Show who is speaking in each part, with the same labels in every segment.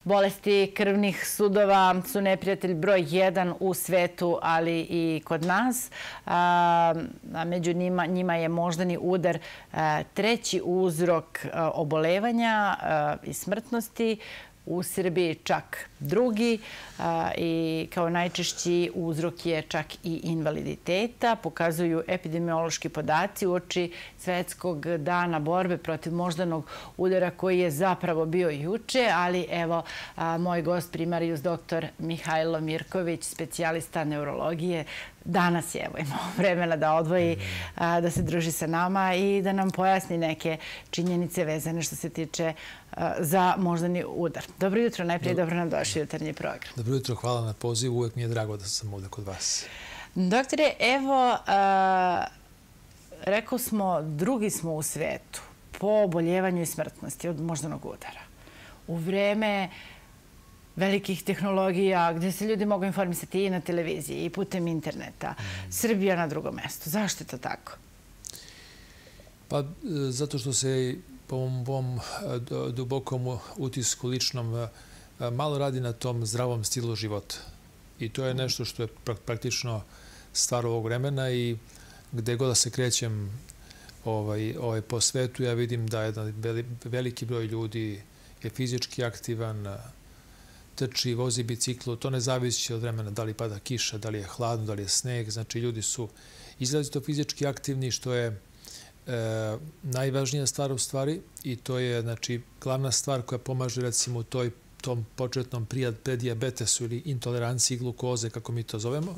Speaker 1: Bolesti krvnih sudova su neprijatelj broj 1 u svetu, ali i kod nas. Među njima je moždani udar treći uzrok obolevanja i smrtnosti. U Srbiji čak drugi i kao najčešći uzrok je čak i invaliditeta. Pokazuju epidemiološki podaci uoči Svetskog dana borbe protiv moždanog udara koji je zapravo bio juče, ali evo moj gost primarius dr. Mihajlo Mirković, specijalista neurologije, danas je imao vremena da odvoji, da se druži sa nama i da nam pojasni neke činjenice vezane što se tiče za moždani udar. Dobro jutro, najprije dobro nam došli u jutarnji program.
Speaker 2: Dobro jutro, hvala na pozivu. Uvijek mi je drago da sam ovdje kod vas.
Speaker 1: Doktore, evo, rekao smo, drugi smo u svetu po oboljevanju i smrtnosti od moždanog udara. U vreme velikih tehnologija gdje se ljudi mogu informisati i na televiziji i putem interneta. Srbija na drugom mjestu. Zašto je to tako?
Speaker 2: Pa zato što se po mom dubokom utisku ličnom malo radi na tom zdravom stilu života. I to je nešto što je praktično stvar ovog vremena i gdje god da se krećem po svetu, ja vidim da jedan veliki broj ljudi je fizički aktivan, trči, vozi biciklu. To ne zavisi od vremena da li pada kiša, da li je hladno, da li je sneg. Znači, ljudi su izrazito fizički aktivni, što je najvažnija stvar u stvari i to je, znači, glavna stvar koja pomaže, recimo, u tom početnom predijabetesu ili intoleranciji glukoze, kako mi to zovemo.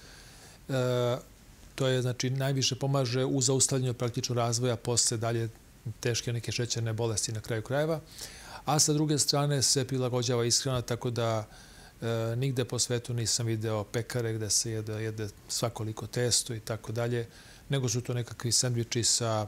Speaker 2: To je, znači, najviše pomaže u zaustavljanju praktično razvoja posle dalje teške neke šećerne bolesti na kraju krajeva. A sa druge strane se prilagođava ishrana, tako da nigde po svetu nisam video pekare gde se jede svakoliko testo i tako dalje, nego su to nekakvi sendviči sa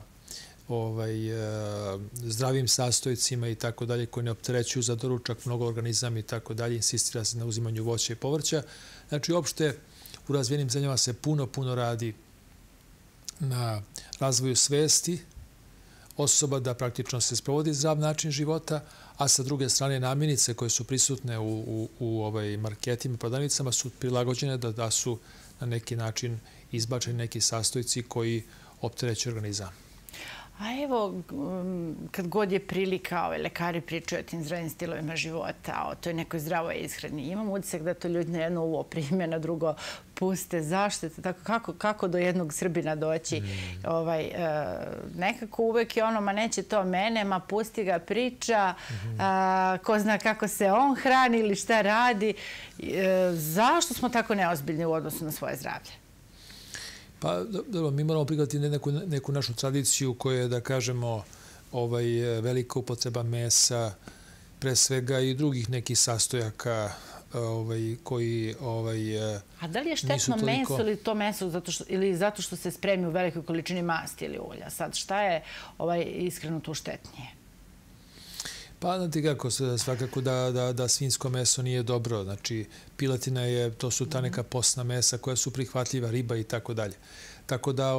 Speaker 2: zdravim sastojcima i tako dalje, koji ne opterećuju za doručak mnogo organizama i tako dalje. Insistira se na uzimanju voća i povrća. Znači, uopšte u razvijenim zemljama se puno radi na razvoju svesti osoba da praktično se sprovodi zdrav način života, a sa druge strane namirnice koje su prisutne u marketima, prodavnicama su prilagođene da su na neki način izbačeni neki sastojci koji opterećuju organizam.
Speaker 1: A evo, kad god je prilika, lekari pričaju o tim zdravim stilovima života, o toj nekoj zdravoj ishrani. Imam utisak da to ljudi na jedno uvo prime, na drugo puste. Zašto je to tako? Kako do jednog Srbina doći? Nekako uvek je ono, ma neće to mene, ma pusti ga priča, ko zna kako se on hrani ili šta radi. Zašto smo tako neozbiljni u odnosu na svoje zdravlje?
Speaker 2: Pa, dobro, mi moramo prihvatiti neku našu tradiciju koja je, da kažemo, velika upotreba mesa, pre svega i drugih nekih sastojaka koji
Speaker 1: A da li je štetno meso ili to meso ili zato što se spremi u velikoj količini masti ili ulja? Sad, šta je iskreno tu štetnije?
Speaker 2: Pa, znate kako, svakako da svinjsko meso nije dobro. Znači, piletina je, to su ta neka postna mesa koja su prihvatljiva, riba i tako dalje. Tako da,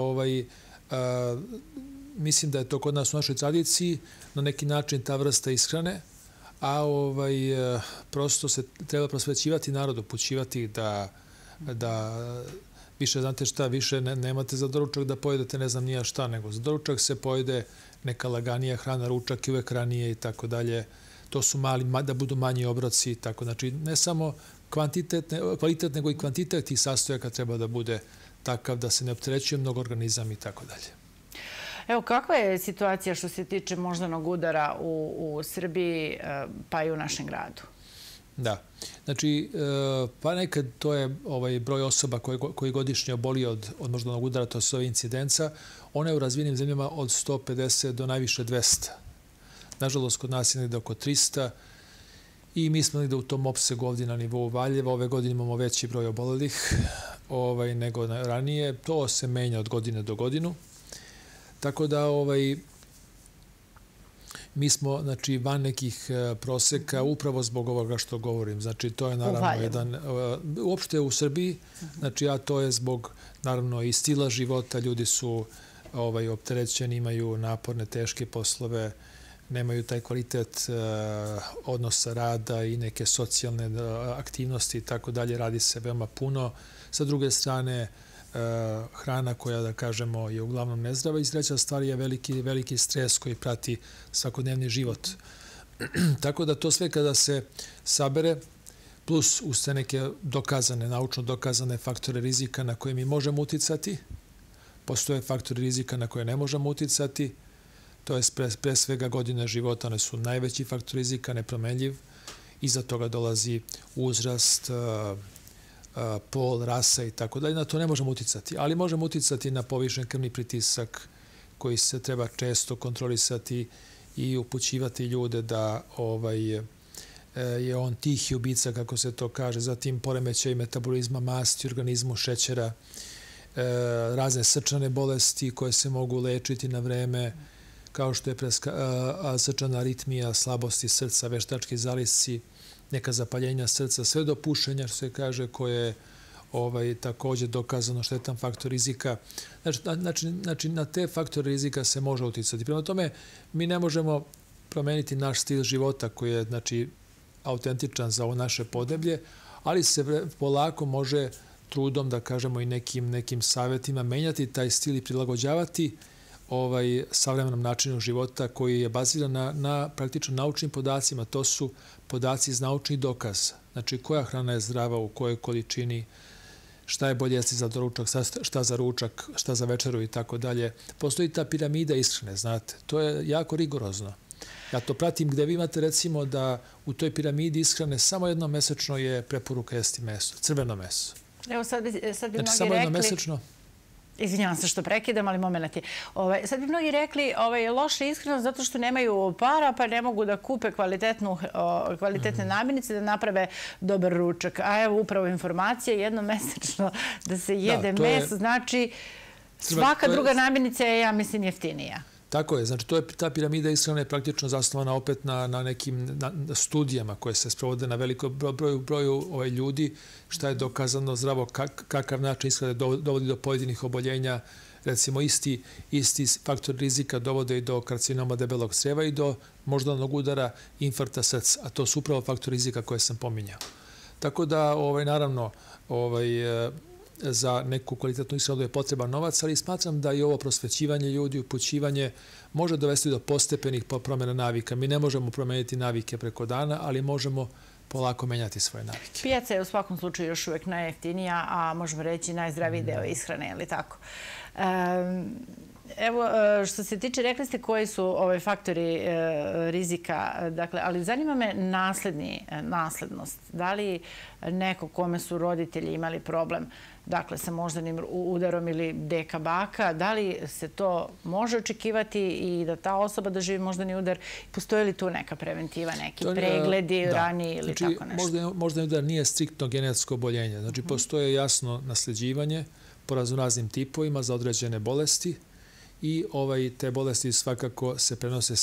Speaker 2: mislim da je to kod nas u našoj tradiciji na neki način ta vrsta ishrane, a prosto se treba prosvećivati narod, upućivati da više, znate šta, više nemate za doručak da pojedete ne znam nija šta, nego za doručak se pojede neka laganija hrana, ručak i uvek ranije i tako dalje. To su mali, da budu manji obroci. Znači, ne samo kvalitet, nego i kvantitet tih sastojaka treba da bude takav da se ne opterećuje mnogo organizam i tako dalje.
Speaker 1: Evo, kakva je situacija što se tiče moždanog udara u Srbiji pa i u našem gradu?
Speaker 2: Da. Znači, pa nekad to je broj osoba koji godišnje oboli od moždanog udara, to se zove incidenca. Ona je u razvijenim zemljama od 150 do najviše 200. Nažalost, kod nas je negdje oko 300 i mi smo negdje u tom opsegu ovdje na nivou Valjeva. Ove godine imamo veći broj obolelih nego ranije. To se menja od godine do godinu. Tako da mi smo, znači, van nekih proseka upravo zbog ovoga što govorim. Znači, to je naravno jedan, uopšte u Srbiji, znači, a to je zbog, naravno, i stila života. Ljudi su opterećeni, imaju naporne, teške poslove, nemaju taj kvalitet odnosa rada i neke socijalne aktivnosti i tako dalje. Radi se veoma puno. Sa druge strane, hrana koja, da kažemo, je uglavnom nezdrava i treća stvar je veliki stres koji prati svakodnevni život. Tako da to sve kada se sabere, plus uz te neke naučno dokazane faktore rizika na koje mi možemo uticati, postoje faktori rizika na koje ne možemo uticati, to je pre svega godine života, one su najveći faktor rizika, nepromenljiv. Iza toga dolazi uzrast, pol, rasa i tako dalje. Na to ne možemo uticati, ali možemo uticati na povišen krvni pritisak koji se treba često kontrolisati i upućivati ljude da je on tihi ubica, kako se to kaže, zatim poremećaj metabolizma masti, organizmu, šećera, razne srčane bolesti koje se mogu lečiti na vreme, kao što je srčana aritmija, slabosti srca, veštački zalisci, neka zapaljenja srca, sve do pušenja, što se kaže, koje je također dokazano štetan faktor rizika. Znači, na te faktore rizika se može uticati. Prema tome, mi ne možemo promeniti naš stil života koji je, znači, autentičan za ovo naše podeblje, ali se polako može trudom, da kažemo, i nekim savjetima menjati taj stil i prilagođavati savremenom načinu života koji je baziran na praktično naučnim podacima. To su podaci iz naučnih dokaza. Znači, koja hrana je zdrava, u kojoj količini, šta je bolje jesti za doručak, šta za ručak, šta za večeru i tako dalje. Postoji ta piramida ishrane, znate. To je jako rigorozno. Ja to pratim gde vi imate, recimo, da u toj piramidi ishrane samo jednom mesečno je preporuka jesti meso, crveno meso.
Speaker 1: Evo sad bi mnogi
Speaker 2: samo jednom
Speaker 1: rekli...
Speaker 2: mesečno.
Speaker 1: Izvinjavam se što prekidam, ali moment je. Sad bi mnogi rekli loše ishrana zato što nemaju para, pa ne mogu da kupe kvalitetne namirnice, da naprave dobar ručak. A evo upravo informacija, jednom mesečno da se jede meso, znači svaka druga namirnica je, ja mislim, jeftinija.
Speaker 2: Tako je, znači ta piramida ishrane je praktično zasnovana opet na nekim studijama koje se sprovode na velikom broju ljudi, šta je dokazano zdravo, kakav način ishrane dovodi do pojedinih oboljenja. Recimo, isti faktor rizika dovode i do karcinoma debelog crijeva i do moždanog udara, infarkta srca, a to su upravo faktor rizika koje sam pominjao. Tako da, naravno, za neku kvalitetnu ishranu je potreban novac, ali smatram da i ovo prosvećivanje ljudi, upućivanje može dovesti do postepenih promjena navika. Mi ne možemo promeniti navike preko dana, ali možemo polako menjati svoje navike.
Speaker 1: Pijaca je u svakom slučaju još uvijek najjeftinija, a možemo reći najzdraviji deo ishrane, je li tako? Evo, što se tiče, rekli ste koji su faktori rizika, ali zanima me naslednost. Da li neko kome su roditelji imali problem, sa moždanim udarom ili deka baka, da li se to može očekivati i da ta osoba doživi moždani udar? Postoji li tu neka preventiva, neki pregledi ranije ili tako nešto?
Speaker 2: Moždani udar nije striktno genetsko oboljenje. Znači, postoje jasno nasleđivanje po raznoraznim tipovima za određene bolesti i te bolesti svakako se prenose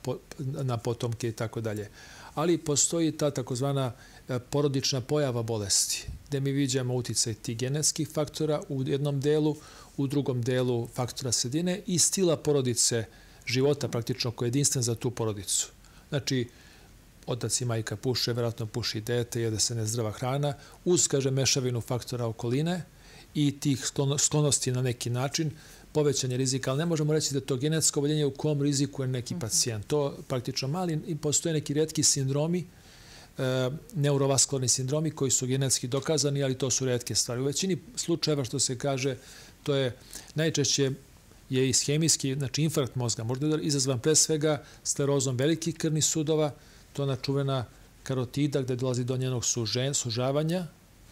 Speaker 2: na potomke i tako dalje. Ali postoji ta takozvana porodična pojava bolesti, gde mi viđamo uticaj tih genetskih faktora u jednom delu, u drugom delu faktora sredine i stila porodice života praktično koji je jedinstven za tu porodicu. Znači, otac i majka puše, vjerojatno puši i dete, jede se nezdrava hrana, uz, mešavinu faktora okoline i tih sklonosti na neki način, povećanje rizika, ali ne možemo reći da je to genetsko oboljenje u kom riziku je neki pacijent. To praktično mali i postoje neki retki sindromi, neurovaskularni sindromi koji su genetski dokazani, ali to su retke stvari. U većini slučajeva, što se kaže, to je najčešće je ishemijski, znači infarkt mozga, možda je izazvan pre svega sklerozom velikih krvnih sudova, to je ona čuvena karotida gde dolazi do njenog sužavanja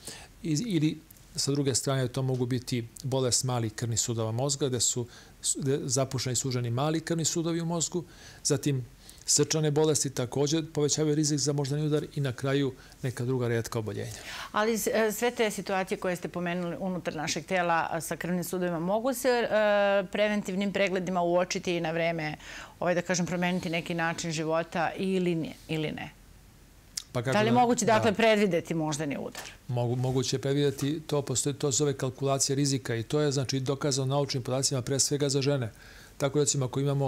Speaker 2: ili sa druge strane to mogu biti bolest malih krvnih sudova mozga gde su zapušeni i suženi mali krvni sudovi u mozgu, zatim srčane bolesti također povećavaju rizik za moždani udar i na kraju neka druga retka oboljenja.
Speaker 1: Ali sve te situacije koje ste pomenuli unutar našeg tela sa krvnim sudovima mogu se preventivnim pregledima uočiti i na vreme, da kažem, promeniti neki način života ili ne? Da li je moguće, predvideti moždani udar?
Speaker 2: Moguće predvideti, to zove kalkulacija rizika i to je, znači, dokazano naučnim podacima pre svega za žene. Tako, recimo, ako imamo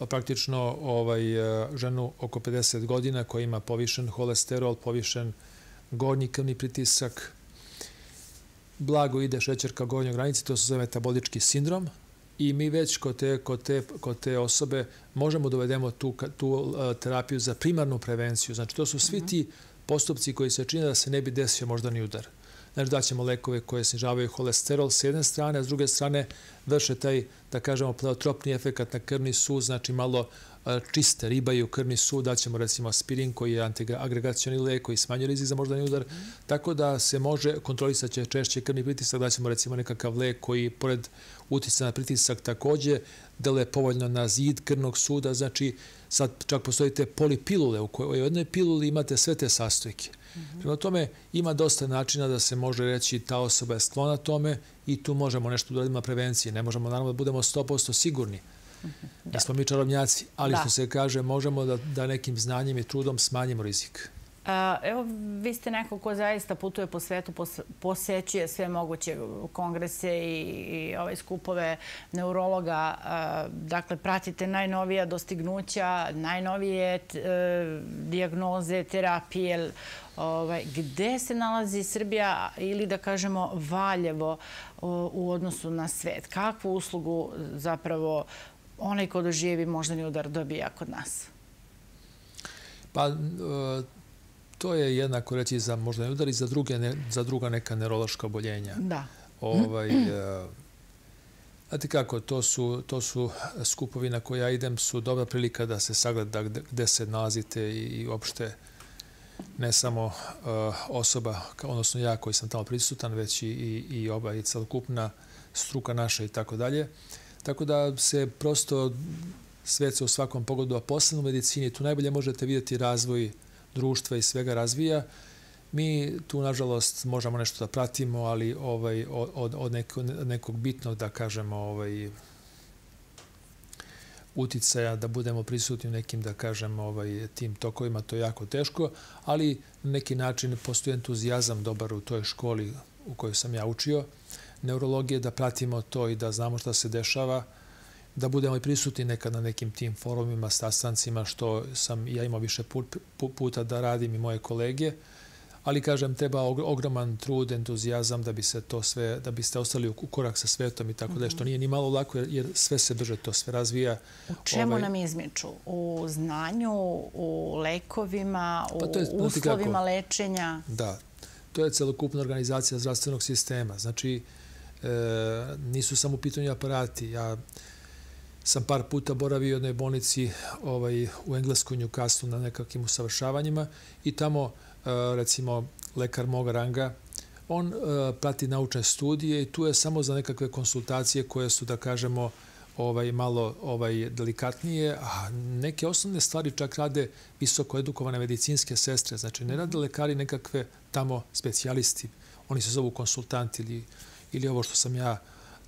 Speaker 2: praktično ženu oko 50 godina koja ima povišen holesterol, povišen gornji krvni pritisak, blago ide šećer ka gornjoj granici, to se zove metabolički sindrom i mi već kod te osobe možemo dovedemo tu terapiju za primarnu prevenciju. Znači, to su svi ti postupci koji se čine da se ne bi desio moždani udar. Znači, daćemo lekove koje snižavaju holesterol s jedne strane, a s druge strane vrše taj, da kažemo, pleotropni efekat na krvni sud, znači malo čiste ribaju krvni sud, daćemo recimo aspirin koji je antiagregacioni lek koji smanjuje rizik za moždani udar, tako da se može kontrolisati češće krvni pritisak, daćemo recimo nekakav lek koji pored uticaja na pritisak također deluje povoljno na zid krvnog suda, znači sad čak postoji te polipilule u kojoj u jednoj piluli imate sve te sastojke. Prema tome ima dosta načina da se može reći ta osoba je sklona tome i tu možemo nešto da radimo na prevenciji. Ne možemo naravno da budemo 100% sigurni da smo mi čarobnjaci, ali što se kaže možemo da nekim znanjem i trudom smanjimo rizik.
Speaker 1: Evo, vi ste neko ko zaista putuje po svetu, posećuje sve moguće kongrese i skupove neurologa. Dakle, pratite najnovija dostignuća, najnovije dijagnoze, terapije. Gde se nalazi Srbija ili da kažemo Valjevo u odnosu na svet? Kakvu uslugu zapravo onaj ko doživi moždani udar dobija kod nas?
Speaker 2: Pa, to je jednako reći za moždani udar i za druga neka neurološka oboljenja.
Speaker 1: Da.
Speaker 2: Znate kako, to su skupovi na koje ja idem, su dobra prilika da se sagleda gde se nalazite i uopšte ne samo osoba, odnosno ja koji sam tamo prisutan, već i celokupna struka naša i tako dalje. Tako da se prosto svet se u svakom pogledu, a posebno u medicini, tu najbolje možete vidjeti razvoj društva i svega razvija. Mi tu, nažalost, možemo nešto da pratimo, ali od nekog bitnog, da kažemo, uticaja da budemo prisutni u nekim, da kažemo, tim tokovima, to je jako teško, ali na neki način postoji entuzijazam dobar u toj školi u kojoj sam ja učio neurologije, da pratimo to i da znamo šta se dešava, da budemo i prisutni nekad na nekim tim forumima, sastancima, što sam ja imao više puta da radim i moje kolege. Ali, kažem, treba ogroman trud, entuzijazam da bi se to sve, da biste ostali u korak sa svetom i tako da, što nije ni malo lako jer sve se brže, to sve razvija.
Speaker 1: U čemu nam izmiču? U znanju, u lekovima, u uslovima lečenja?
Speaker 2: Da, to je celokupna organizacija zdravstvenog sistema. Znači, nisu samo u pitanju aparati. Ja sam par puta boravio u jednoj bolnici u Engleskoj Newcastle na nekakvim usavršavanjima i tamo, recimo, lekar mog ranga, on prati naučne studije i tu je samo za nekakve konsultacije koje su, da kažemo, malo delikatnije, a neke osnovne stvari čak rade visoko edukovane medicinske sestre. Znači, ne rade lekari nekakve tamo specijalisti. Oni se zovu konsultanti ili ovo što sam ja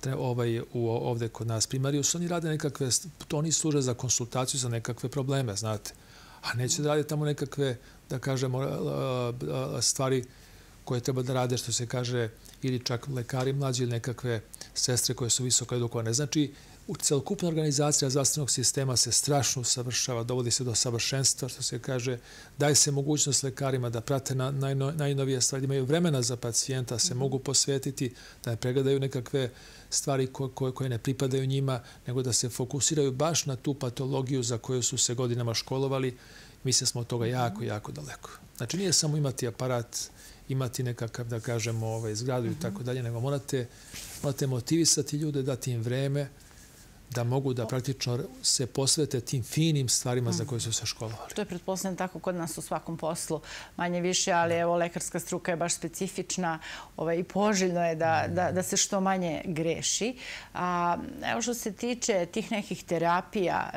Speaker 2: ovdje kod nas primarijus, oni rade nekakve, to oni služe za konsultaciju za nekakve probleme, znate. A neće da rade tamo nekakve, da kažemo, stvari koje treba da rade, što se kaže, ili čak lekari mlađi ili nekakve sestre koje su visoko edukovane. Znači, celokupna organizacija zdravstvenog sistema se strašno usavršava, dovodi se do savršenstva, što se kaže, daje se mogućnost lekarima da prate najnovije stvari, da imaju vremena za pacijenta, se mogu posvetiti, da ne pregledaju nekakve stvari koje ne pripadaju njima, nego da se fokusiraju baš na tu patologiju za koju su se godinama školovali. Mislim smo od toga jako, jako daleko. Znači, nije samo imati aparat, imati nekakav, da kažemo, zgradu i tako dalje, nego morate motivisati ljude, dati im vreme da mogu da praktično se posvete tim finim stvarima za koje su se školovali.
Speaker 1: To je pretpostavljeno tako kod nas u svakom poslu, manje više, ali evo, lekarska struka je baš specifična i poželjno je da se što manje greši. Evo, što se tiče tih nekih terapija,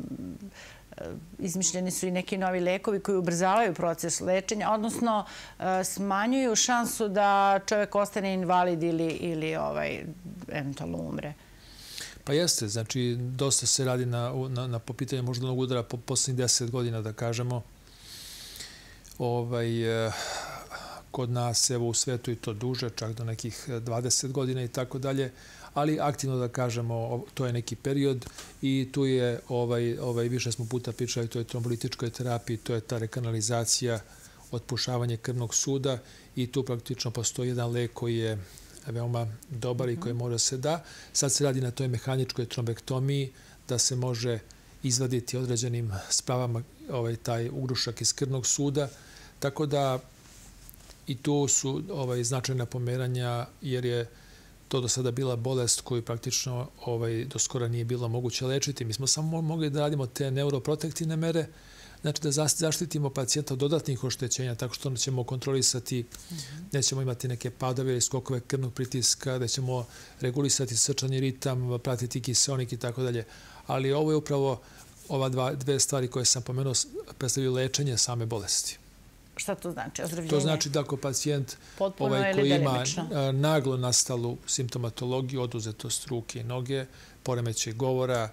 Speaker 1: izmišljeni su i neki novi lekovi koji ubrzavaju proces lečenja, odnosno smanjuju šansu da čovjek ostane invalid ili eventualno umre.
Speaker 2: Pa jeste, znači dosta se radi po pitanju moždanog udara po posljednjih 10 godina, da kažemo. kod nas, evo u svetu i to duže, čak do nekih 20 godina i tako dalje, ali aktivno da kažemo, to je neki period i tu je, više smo puta pričali, to je trombolitičkoj terapiji, to je ta rekanalizacija, otpušavanje krvnog suda i tu praktično postoji jedan lek koji je veoma dobar i koji može se da. Sad se radi na toj mehaničkoj trombektomiji da se može izvaditi određenim spravama taj ugrušak iz krvnog suda. Tako da i tu su značajna pomeranja jer je to do sada bila bolest koju praktično do skora nije bilo moguće lečiti. Mi smo samo mogli da radimo te neuroprotektivne mere, znači da zaštitimo pacijenta od dodatnih oštećenja tako što ćemo kontrolisati, nećemo imati neke padove ili skokove krvnog pritiska, da ćemo regulisati srčani ritam, pratiti kiseonik i tako dalje. Ali ovo je upravo dve stvari koje sam pomenuo predstavljaju lečenje same bolesti.
Speaker 1: Šta to znači? Ozdravljenje?
Speaker 2: To znači da ako pacijent koji ima naglo nastalu simptomatologiju, oduzetost ruke i noge, poremećaj govora,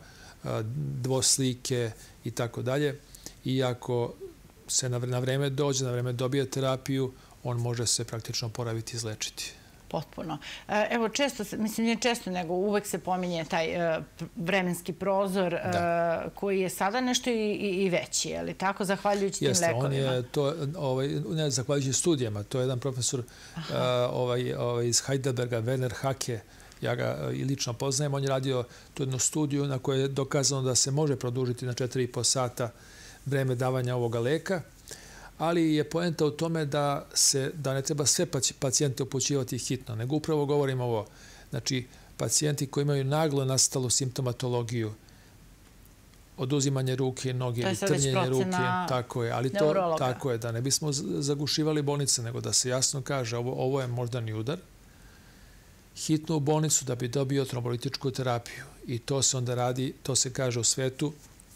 Speaker 2: dvoslike i tako dalje, i ako se na vreme dođe, na vreme dobije terapiju, on može se praktično oporaviti i izlečiti.
Speaker 1: Potpuno. Evo, često, mislim nije često, nego uvek se pominje taj vremenski prozor koji je sada nešto i veći, je li tako, zahvaljujući tim lekovima?
Speaker 2: Jeste, ne zahvaljujući studijama. To je jedan profesor iz Heidelberga, Werner Hake, ja ga i lično poznajem. On je radio tu jednu studiju na kojoj je dokazano da se može produžiti na 4,5 sata vreme davanja ovoga leka, ali je poenta u tome da ne treba sve pacijente upućivati hitno, nego upravo govorimo ovo. Znači, pacijenti koji imaju naglo nastalu simptomatologiju, oduzimanje ruke, noge ili trnjenje ruke, tako je, ali to tako je, da ne bismo zagušivali bolnice, nego da se jasno kaže ovo je moždani udar, hitno u bolnicu da bi dobio trombolitičku terapiju. I to se onda radi, to se kaže u svetu,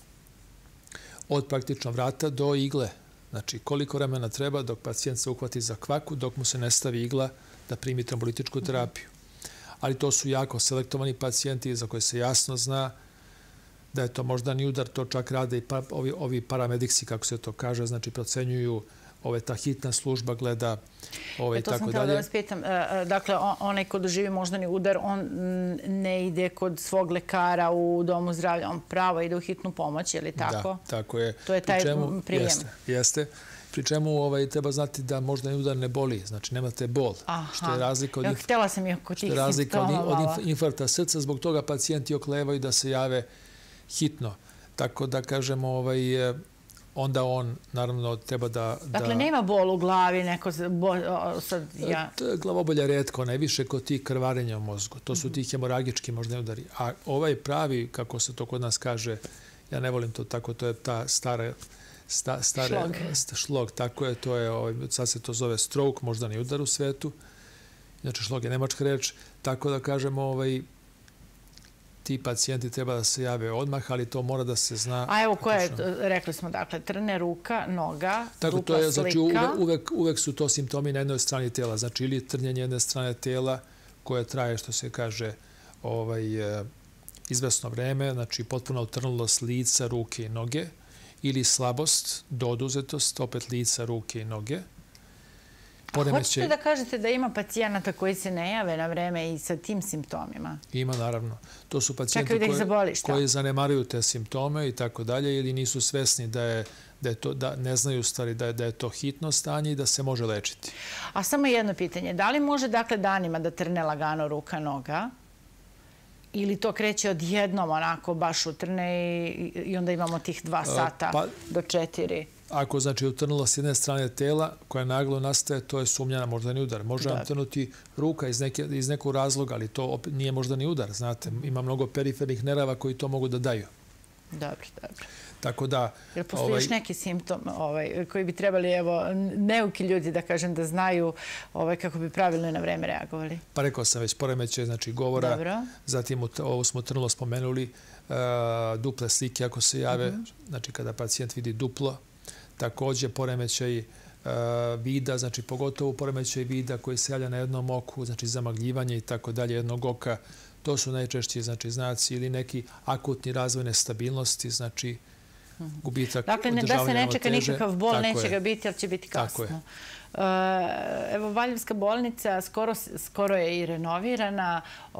Speaker 2: od praktično vrata do igle. Znači, koliko vremena treba dok pacijent se uhvati za kvaku, dok mu se ne stavi igla da primi trombolitičku terapiju. Ali to su jako selektovani pacijenti za koje se jasno zna da je to moždani udar, to čak rade i ovi paramediksi, kako se to kaže, znači procenjuju ta hitna služba, gleda i tako dalje.
Speaker 1: To sam htjela da vas pitam. Dakle, onaj ko doživi moždani udar, on ne ide kod svog lekara u domu zdravlja, on pravo ide u hitnu pomoć, je li tako?
Speaker 2: Da, tako je.
Speaker 1: To je taj prijem.
Speaker 2: Jeste. Pri čemu treba znati da moždani udar ne boli, znači nemate bol. Što je razlika od
Speaker 1: htjela sam ih oko tih simptoma
Speaker 2: od infarkta srca, zbog toga pacijenti oklevaju da se jave hitno. Tako da kažemo, onda on, naravno, treba da...
Speaker 1: Dakle, nema bol u glavi, neko sad...
Speaker 2: Glavobolja retko, najviše kod tih krvarenja u mozgu. To su ti hemoragički moždani udari. A ovaj pravi, kako se to kod nas kaže, ja ne volim to tako, to je ta šlog. Tako je, sad se to zove stroke, moždani udar u svetu. Znači, šlog je nemačka reč. Tako da kažemo, ti pacijenti treba da se jave odmah, ali to mora da se zna.
Speaker 1: A evo koje, rekli smo, dakle, trne ruka, noga, dupla slika.
Speaker 2: Znači, uvek su to simptomi na jednoj strani tela. Znači, ili trnjenje jedne strane tela koje traje, što se kaže, izvesno vreme, znači potpuno otrnulost lica, ruke i noge, ili slabost, doduzetost, opet lica, ruke i noge.
Speaker 1: Hoćete da kažete da ima pacijenata koji se ne jave na vreme i sa tim simptomima?
Speaker 2: Ima, naravno. To su pacijenti koji zanemaruju te simptome i tako dalje, ili nisu svesni da ne znaju stvari da je to hitno stanje i da se može lečiti.
Speaker 1: A samo jedno pitanje. Da li može, dakle, danima da trne lagano ruka, noga? Ili to kreće odjednom onako baš utrne i onda imamo tih 2 sata do 4?
Speaker 2: Ako, znači, utrnula s jedne strane tela koja naglo nastaje, to je sumnja na moždani udar. Može vam trnuti ruka iz nekog razloga, ali to nije moždani udar, znate. Ima mnogo perifernih nerava koji to mogu da daju.
Speaker 1: Dobro, dobro.
Speaker 2: Tako da...
Speaker 1: Jer postoji još neki simptom koji bi trebali, evo, neuki ljudi, da kažem, da znaju kako bi pravilno i na vreme reagovali?
Speaker 2: Pa rekao sam već, poremećaj, znači, govora. Zatim, ovo smo trnulo spomenuli, duple slike ako se jave, znači, kada pacijent vidi duplo. Također poremećaj vida, znači pogotovo poremećaj vida koji se javlja na jednom oku, znači zamagljivanje i tako dalje jednog oka. To su najčešći znaci ili neki akutni razvoj nestabilnosti, znači gubitak
Speaker 1: dakle, da se ne čeka nikakav bol, neće ga biti, ali će biti kasno. Evo, Valjevska bolnica skoro je i renovirana.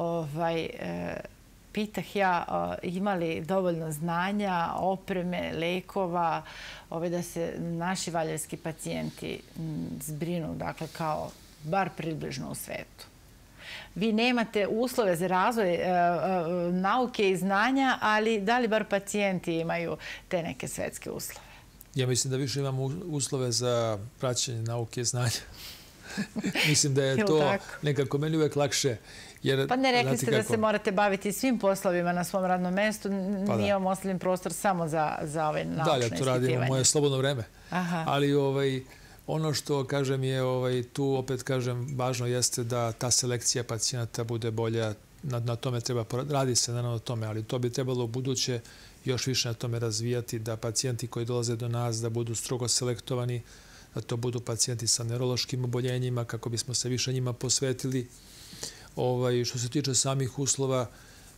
Speaker 1: Pitah ja ima li dovoljno znanja, opreme, lekova, da se naši valjevski pacijenti zbrinu, dakle, kao bar približno u svetu. Vi nemate uslove za razvoj nauke i znanja, ali da li bar pacijenti imaju te neke svetske uslove?
Speaker 2: Ja mislim da više imamo uslove za praćenje nauke i znanja. Mislim da je to nekako meni uvek lakše.
Speaker 1: Pa ne, rekli ste da se morate baviti svim poslovima na svom radnom mestu. Nije vam ostavljen prostor samo za ove naučne ispitivanje.
Speaker 2: Da, ja to radim u moje slobodno vreme. Ali ono što kažem je, tu opet kažem, važno jeste da ta selekcija pacijenata bude bolja. Na tome treba, radi se naravno o tome, ali to bi trebalo u buduće još više na tome razvijati, da pacijenti koji dolaze do nas da budu strogo selektovani, da to budu pacijenti sa neurološkim oboljenjima, kako bismo se više njima posvetili. Što se tiče samih uslova,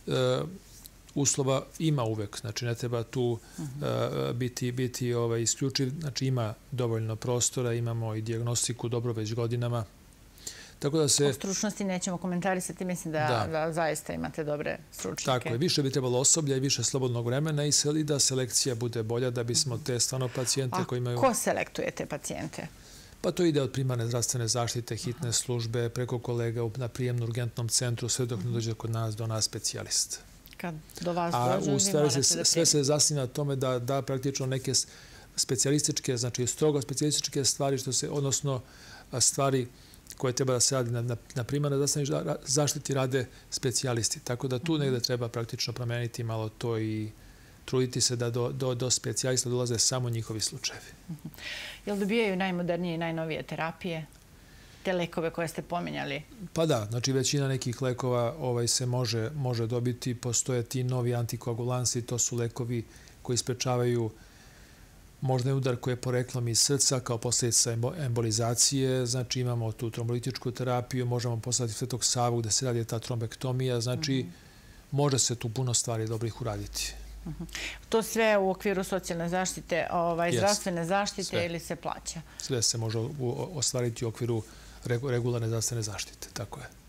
Speaker 2: uslova ima uvek, znači ne treba tu biti isključiv, znači ima dovoljno prostora, imamo i dijagnostiku dobro već godinama.
Speaker 1: O stručnosti nećemo komentarisati, mislim da zaista imate dobre stručnjake.
Speaker 2: Tako je, više bi trebalo osoblja i više slobodnog vremena i da selekcija bude bolja da bismo te stvarno pacijente koji imaju...
Speaker 1: A ko selektuje te pacijente?
Speaker 2: Pa to ide od primarne zdravstvene zaštite, hitne službe, preko kolega na prijemnom urgentnom centru, sve dok ne dođe kod nas do nas specijalist.
Speaker 1: Kad do vas dođe, vi morate da
Speaker 2: sve se zasniva na tome da praktično neke specijalističke, znači strogo specijalističke stvari, odnosno stvari koje treba da se radi na primarnoj zdravstvenoj zaštiti rade specijalisti. Tako da tu negde treba praktično promeniti malo to i truditi se da do specijalista dolaze samo njihovi slučajevi.
Speaker 1: Jel dobijaju najmodernije i najnovije terapije? Te lekove koje ste pominjali?
Speaker 2: Pa da, znači većina nekih lekova se može dobiti. Postoje ti novi antikoagulansi, to su lekovi koji sprečavaju možda je udar koji je poreklom iz srca kao posljedica embolizacije. Znači imamo tu trombolitičku terapiju, možemo poslati Svetog Savu gde se radi ta trombektomija. Znači može se tu puno stvari dobrih uraditi.
Speaker 1: To sve u okviru socijalne zaštite, zdravstvene zaštite ili se plaća?
Speaker 2: Sve se može ostvariti u okviru regularne zdravstvene zaštite, tako je.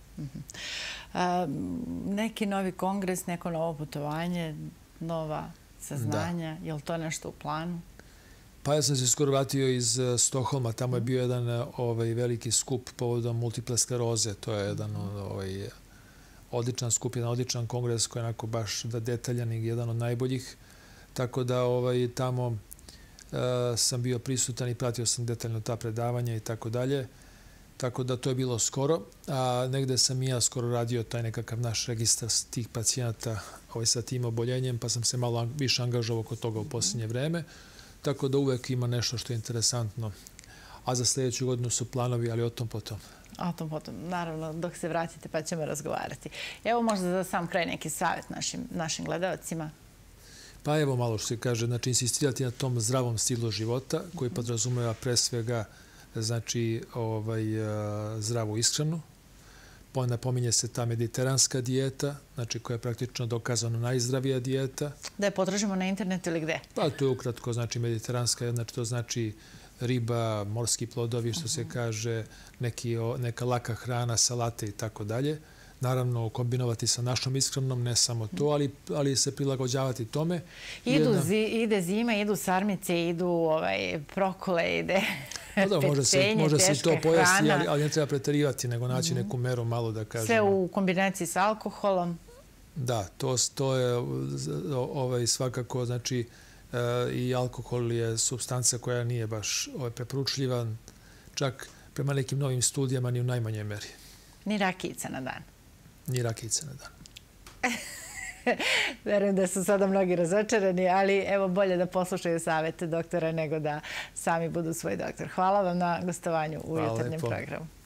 Speaker 1: Neki novi kongres, neko novo putovanje, nova saznanja, je li to nešto u planu?
Speaker 2: Pa ja sam se skoro vratio iz Stokholma, tamo je bio jedan veliki skup povodom multiple skleroze, to je jedan odličan skup, jedan odličan kongres koji je onako baš detaljan i jedan od najboljih. Tako da tamo sam bio prisutan i pratio sam detaljno ta predavanja i tako dalje. Tako da to je bilo skoro. A negde sam i ja skoro radio taj nekakav naš registar tih pacijenata sa tim oboljenjem, pa sam se malo više angažovao kod toga u posljednje vreme. Tako da uvek ima nešto što je interesantno. A za sljedeću godinu su planovi, ali o tom potom.
Speaker 1: O tom potom, naravno, dok se vratite pa ćemo razgovarati. Evo možda za sam kraj neki savjet našim gledalcima.
Speaker 2: Pa evo malo što se kaže, znači insistirati na tom zdravom stilu života koji podrazumeva pre svega znači zdravu ishranu. Napominje se ta mediteranska dijeta, znači koja je praktično dokazano najzdravija dijeta.
Speaker 1: Da je potražimo na internetu ili gde?
Speaker 2: Pa to je ukratko, znači mediteranska, znači to znači riba, morski plodovi, što se kaže, neka laka hrana, salate i tako dalje. Naravno, kombinovati sa našom ishranom, ne samo to, ali se prilagođavati tome.
Speaker 1: Ide zima, idu sarmice, idu prokole, ide pečenje,
Speaker 2: može se
Speaker 1: teška
Speaker 2: to pojesti,
Speaker 1: hrana.
Speaker 2: ali ne treba preterivati, nego naći neku meru malo da kažemo.
Speaker 1: Sve u kombinaciji sa alkoholom?
Speaker 2: Da, to je svakako, znači i alkohol je supstanca koja nije baš preporučljiva, čak prema nekim novim studijama ni u najmanjoj meri.
Speaker 1: Ni rakijica na dan?
Speaker 2: Ni rakijica na dan.
Speaker 1: Verujem da su sada mnogi razočarani, ali evo bolje da poslušaju savete doktora nego da sami budu svoj doktor. Hvala vam na gostovanju u jutarnjem programu.